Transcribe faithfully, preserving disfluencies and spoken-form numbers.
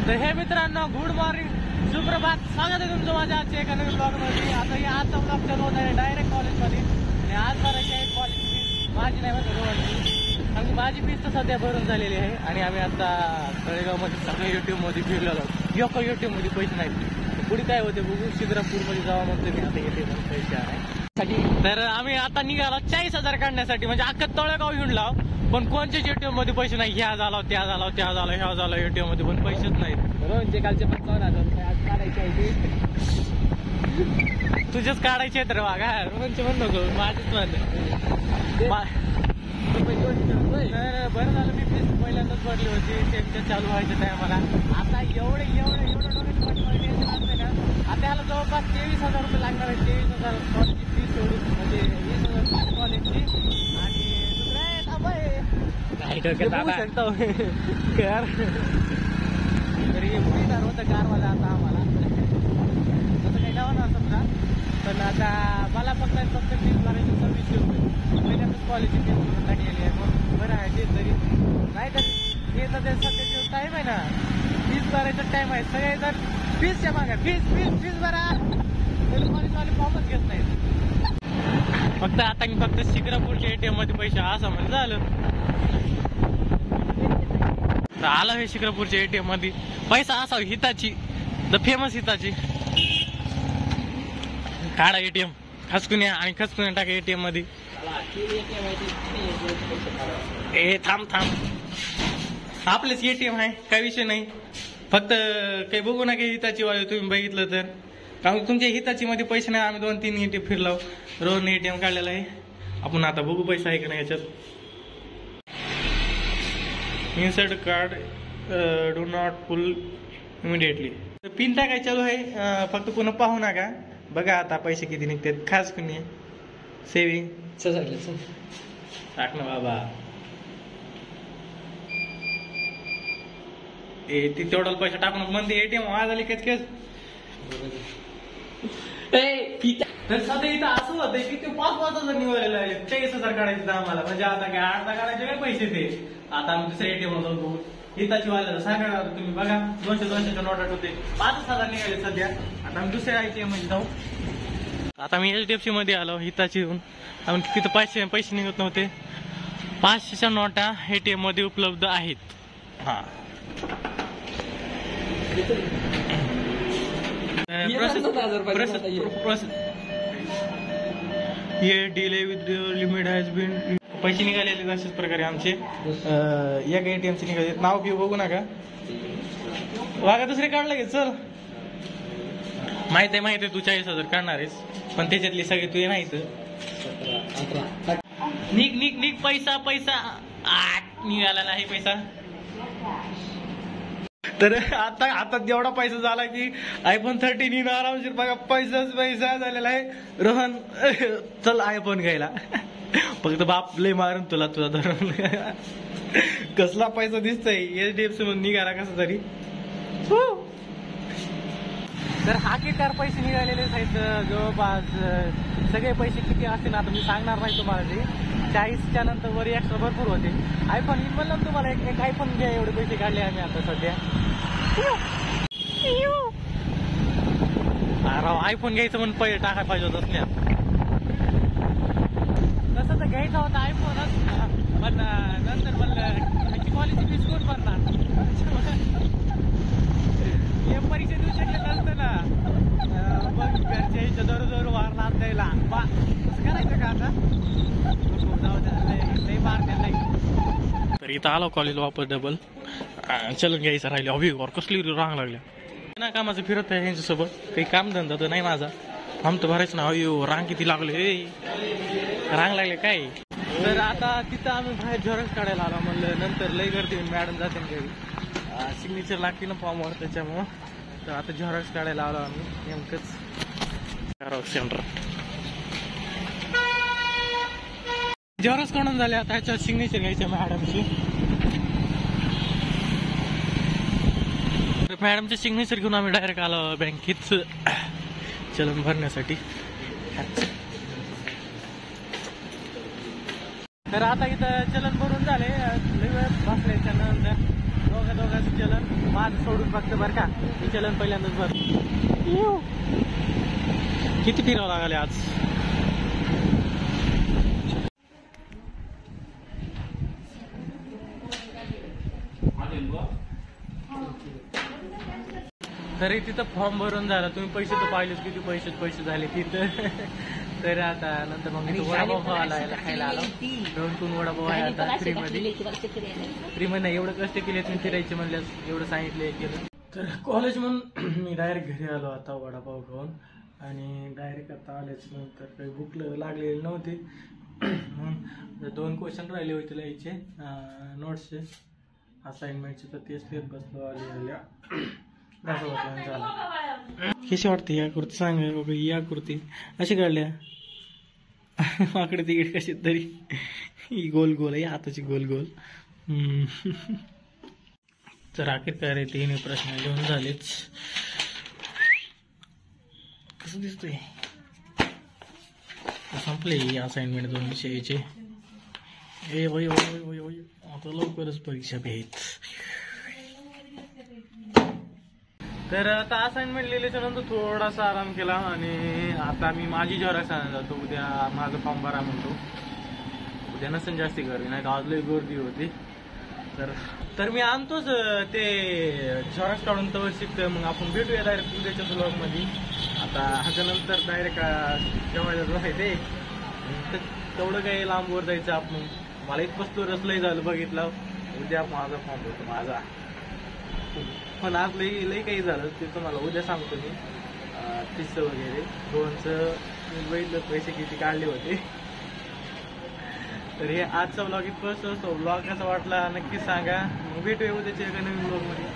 तर हे मित्रांनो, गुड मॉर्निंग, सुप्रभात, स्वागत आहे तुमचं माझ्या आजच्या एका नवीन ब्लॉगमध्ये। आता हे आजचा ब्लॉग चालू होत आहे डायरेक्ट कॉलेजमध्ये आणि आज भरायची आहे कॉलेज फीस। माझी नाही म्हणतो रोहनची, आणि माझी फीस तर सध्या भरून झालेली आहे आणि आम्ही आता तळेगावमध्ये सगळे युट्यूबमध्ये फिरलेलो आहोत। योका युट्यूबमध्ये पैसे नाहीत, पुढे काय होते बघू। शिद्रापूरमध्ये जावा म्हणतो मी, आता येते पण पैसे आहे। तर आम्ही आता निघालो चाळीस हजार काढण्यासाठी, म्हणजे अख्खं तळेगाव घेऊन लाव, पण कोणत्याच एटीएम मध्ये पैसे नाही। ह्या झाला, त्या झाला, त्या झाला, ह्या झाला, एटीएम मध्ये पण पैसेच नाहीत। रोहनचे कालचे पंचावन्न हजार रुपये आज काढायचे आहे, तुझेच काढायचे तर बघा। रोहनचे म्हण नको, माझेच म्हण। बरं झालं मी फीस पहिल्यांदाच भरली होती, त्यांच्या चालू व्हायचं टायमाला। आता एवढे एवढे एवढं डोनेशन असते ना, आता याला जवळपास तेवीस हजार रुपये लागणार आहे। तेवीस हजार कॉलेजची फीस सोडून, म्हणजे वीस हजार कॉलेजची आणि कार तरी मुलीदार होतं कारवाला आता आम्हाला, तसं काही गावा ना समजा, पण आता मला फक्त फक्त फीस भरायची सव्वीसशे रुपये पहिल्यांदाच कॉलेजची फीस भरून टाकलेली आहे। मग बरं आहे ते तरी, नाही तर हे तर ते सध्याचे टाईम आहे ना, फीस भरायचा टाईम आहे, सगळे जर फीसच्या मागा फीस फीस फीस भरा, तरी कॉलेजवाले फॉर्मच घेत नाहीत। फक्त आता मी फक्त शिक्रापूरच्या एटीएम मध्ये पैसे असं म्हणजे झालं। आला हे शिक्रापूरच्या एटीएम मध्ये पैसा असावा हिताची, द फेमस हिताची। काढा एटीएम, खसकून या आणि खसकून टाका एटीएम मध्ये। ए थांब थांब, आपलेच एटीएम आहे, काही विषय नाही। फक्त काही बघू नका हिताची वाली, तुम्ही बघितलं तर, कारण तुमच्या हिताची मध्ये पैसे नाही। आम्ही दोन तीन एटीएम फिरलो, रोहन एटीएम काढलेला आहे। आपण आता बघू पैसा आहे का नाही याच्यात। Insert card, do not pull immediately, pin टाकाय चालू आहे। फक्त पुन्हा पाहू नका, बघा आता पैसे किती निघतात। खास कुणी सेविंग टाक ना बाबा, ए ती तेवढा पैसे टाकून म्हणते एटीएम आज आली कच कच। तर सध्या इथं असं होतं की ते पाच पाच हजार निवडलेलं आहे, चाळीस हजार काढायचे आम्हाला, म्हणजे आता काय अर्धा काढायचे काय पैसे ते। आता आम्ही दुसऱ्या एटीएम जाऊन बघू, हिताची वाल्याला सांगा तुम्ही बघा, दोनशे दोनशेच्या नोटात होते, पाचच हजार निघाले सध्या। आता आम्ही दुसऱ्या एटीएम मध्ये जाऊ। आता मी एचडीएफसी मध्ये आलो हिताची येऊन, आम्ही तिथं पैसे पैसे निघत नव्हते। पाचशेच्या नोटा एटीएम मध्ये उपलब्ध आहेत। हा ये delay with limit has been, पैसे निघालेले अशाच प्रकारे आमचे। एक एटीएमचे निघाले, नाव घेऊ बघू नका वागा, दुसरे काढलं गे चल। माहित आहे माहित आहे तू चाळीस हजार काढणार आहेस, पण त्याच्यातली सगळे तुझे नाहीत। निघ निघ निघ, पैसा पैसा निघाला नाही पैसा। तर आता आता जेवढा पैसा झाला की आयफोन थर्टीन इन आरामशीर बघा, पैसाच पैसा झालेला आहे। रोहन चल आयफोन घ्यायला, फक्त बाप लय मारून तुला तुझा धरून। कसला पैसा दिसतोय एचडीएफसी मध्ये निघाला कसा तरी। तर हाकीकार पैसे निघालेले आहेत जवळपास, सगळे पैसे किती असतील आता मी सांगणार नाही तुम्हाला। ते चाळीसच्या नंतर वर एक्स्ट्रा भरपूर होते। आयफोन येईल म्हणलं तुम्हाला, एक एक आयफोन घ्या, एवढे पैसे काढले आम्ही आता सध्या। राव आयफोन घ्यायचं म्हणून पैसे टाकायला पाहिजे होत असल्या, तसं तर घ्यायचा होता आयफोनच, पण नंतर म्हणलं त्याची क्वालिटी फीस कोण भरणार, हे परीक्षा देऊ शकले नसतं ना, मग घरच्या इथं जोर जोर वारला द्यायला बा, कसं करायचं का आता, जाऊ द्या मार नाही। तर इथं आलो कॉलेज वापस डबल, चलन घ्यायचं राहिले। हवी वर कसली रांग लागल्या ना, कामाचं फिरत आहे ह्यांच्यासोबत, काही काम धंदा तर नाही माझा, आमचं भरायचं ना। अयो रांग किती लागले, रांग लागले काय। तर आता तिथं आम्ही बाहेर झेरॉक्स काढायला आलो, म्हणलं नंतर लई गर्दी मॅडम जाते घरी, सिग्नेचर लागते ना फॉर्मवर त्याच्यामुळं। तर आता झेरॉक्स काढायला आलो आम्ही नेमकंच झेरॉक्स सेंटर। झेरॉक्स काढून झाले, आता ह्याच्यावर सिग्नेचर घ्यायचे मॅडमची। मॅडमचे सिग्नेचर घेऊन आम्ही डायरेक्ट आलो बँकेत चलन भरण्यासाठी। तर आता इथं चलन भरून झाले, लई वेळ बसल्याच्या नंतर दोघं दोघं कोणाचं चलन माझं सोडून फक्त बरं का, मी चलन पहिल्यांदाच भर. किती फिरावं लागले आज. तरी तिथं फॉर्म भरून झाला, तुम्ही पैसे तर पाहिलेच किती पैसे पैसे झाले तिथं. तर आता नंतर मग मी वडापाव खायला खायला आलो. दोन तीन वडापाव आहे आता फ्री मध्ये. फ्री मध्ये एवढं कष्ट केले तुम्ही फिरायचे म्हणल्यास, एवढं सांगितले केलं. तर कॉलेज म्हणून मी डायरेक्ट घरी आलो आता वडापाव खाऊन. आणि डायरेक्ट आता आलेच नंतर काही भूक लागलेली नव्हती. म्हणून दोन क्वेश्चन राहिले होते लिहायचे नोट्सचे असाइनमेंटचे, तर तेच लिहित बसलो आले आल्या. कशी वाटते या कुर्ती सांग. या कुर्ती अशी काढल्या माकडे तिकडे कशी तरी ही गोल गोल आहे हाताची गोल गोल. तर अखेर काय रे तीन प्रश्न लिहून झालेच. कसं दिसतोय संपले असाइनमेंट दोन विषयाचे. ए वय वय वय वय आता लवकरच परीक्षा बी आहेत. तर आता असाइनमेंट लिहिल्याच्या नंतर थोडासा आराम केला आणि आता मी माझी झेरॉक्स आणायला जातो. उद्या माझं फॉर्म भरा म्हणतो. उद्या नसेल जास्ती गर्दी, नाही तर आज लई गर्दी होती. तर तर मी आणतोच ते झेरॉक्स काढून तवर शिकतोय. मग आपण भेटूया डायरेक्ट उद्याच्या ब्लॉगमध्ये. आता ह्याच्यानंतर डायरेक्ट जेवायला जायचे, तेवढं काही लांबवर जायचं आपण. मला इथपास तो रसलंही झालं बघितलं. उद्या माझा फॉर्म होतो माझा, पण आज लई लई काही झालं ते तुम्हाला उद्या सांगतो मी. तीसचं वगैरे दोनचं बघितलं पैसे किती काढले होते. तर हे आजचा ब्लॉग इथपास असतो. ब्लॉग कसा वाटला नक्की सांगा. भेटूया उद्याच्या एका नवीन ब्लॉगमध्ये.